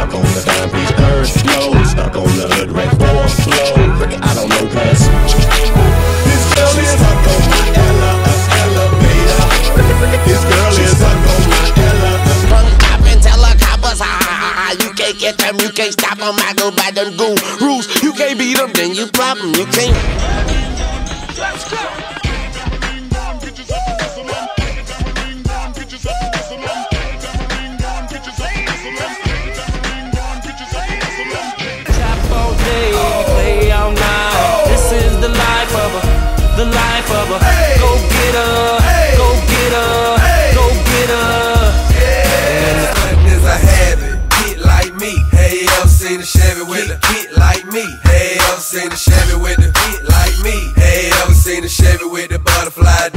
stuck on the concrete curb slow, stuck on the hood red floor slow. I don't know cuz this girl is stuck on my elevator. This girl is stuck on my elevator. Run up and tell the coppers, ha ha ha ha. You can't get them, you can't stop them. I go by them goon rules. You can't beat them, then you problem. You can't. Let's go. Play all night. This is the life of a, the life of a. Go get her, go get her, go get her. Yeah, hunting is a habit. Get like me. Hey, ever seen a Chevy with a get like me? Hey, ever seen a Chevy with a get like me? Hey, ever seen a Chevy with the butterfly?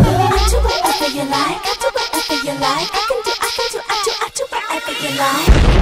I can do whatever you like.